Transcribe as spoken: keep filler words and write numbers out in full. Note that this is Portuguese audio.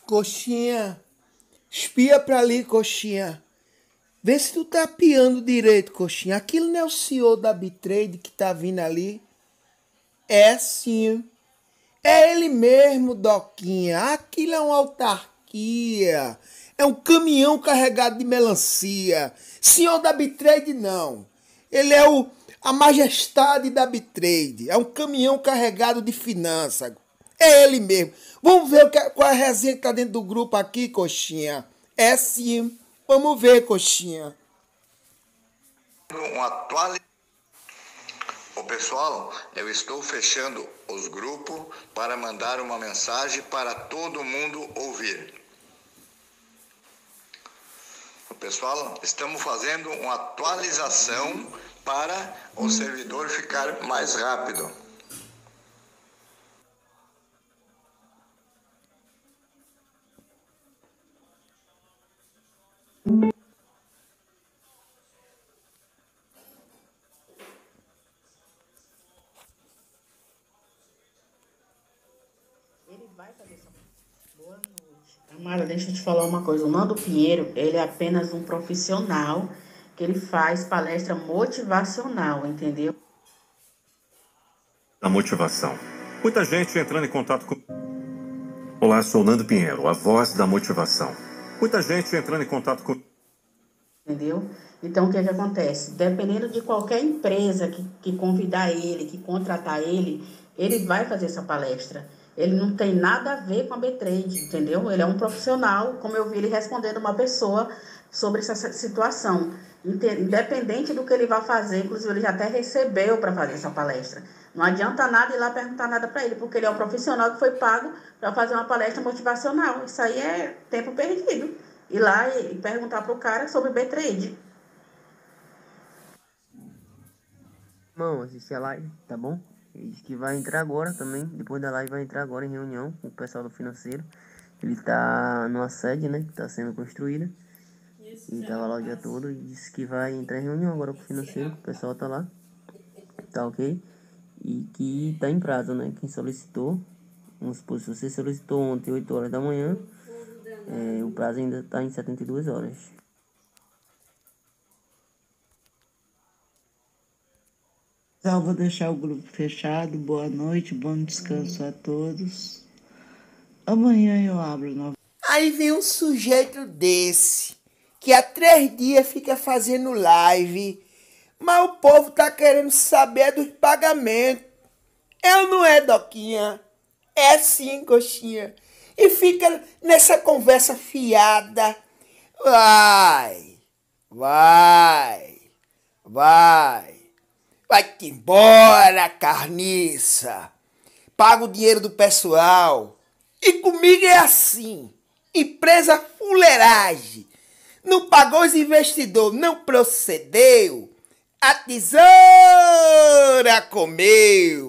Coxinha, espia pra ali, coxinha. Vê se tu tá piando direito, coxinha. Aquilo não é o senhor da Bitrade que tá vindo ali? É sim. É ele mesmo, Doquinha. Aquilo é uma autarquia. É um caminhão carregado de melancia. Senhor da Bitrade, não. Ele é o, a majestade da Bitrade. É um caminhão carregado de finança. É ele mesmo. Vamos ver o que, qual é a resenha que tá dentro do grupo aqui, coxinha. É sim. Vamos ver, coxinha. Um atual... Ô pessoal, eu estou fechando os grupos para mandar uma mensagem para todo mundo ouvir. Pessoal, estamos fazendo uma atualização para o servidor ficar mais rápido. Ele vai fazer essa... Boa noite. Amara, deixa eu te falar uma coisa. O Nando Pinheiro, ele é apenas um profissional que ele faz palestra motivacional, entendeu? A motivação. Muita gente entrando em contato com... Olá, sou o Nando Pinheiro, a voz da motivação. Muita gente entrando em contato com... Entendeu? Então, o que que acontece? Dependendo de qualquer empresa que, que convidar ele, que contratar ele, ele vai fazer essa palestra. Ele não tem nada a ver com a B-Trade, entendeu? Ele é um profissional, como eu vi ele respondendo uma pessoa sobre essa situação. Independente do que ele vai fazer, inclusive ele já até recebeu para fazer essa palestra. Não adianta nada ir lá perguntar nada para ele, porque ele é um profissional que foi pago para fazer uma palestra motivacional. Isso aí é tempo perdido. Ir lá e perguntar para o cara sobre B-Trade. Irmão, assiste a live, tá bom? Ele disse que vai entrar agora também. Depois da live vai entrar agora em reunião com o pessoal do financeiro. Ele tá numa sede, né? Que tá sendo construída. E tava lá o dia todo e disse que vai entrar em reunião agora com o financeiro. O pessoal tá lá. Tá ok? E que tá em prazo, né? Quem solicitou. Vamos supor, se você solicitou ontem, oito horas da manhã. É, o prazo ainda tá em setenta e duas horas. Então, vou deixar o grupo fechado. Boa noite, bom descanso a todos. Amanhã eu abro novamente. Aí vem um sujeito desse, que há três dias fica fazendo live, mas o povo tá querendo saber dos pagamentos. Eu não é, Doquinha. É sim, coxinha. E fica nessa conversa fiada. Vai, vai, vai. Vai-te embora, carniça. Paga o dinheiro do pessoal. E comigo é assim. Empresa fuleiragem. Não pagou os investidores, não procedeu. A tesoura comeu.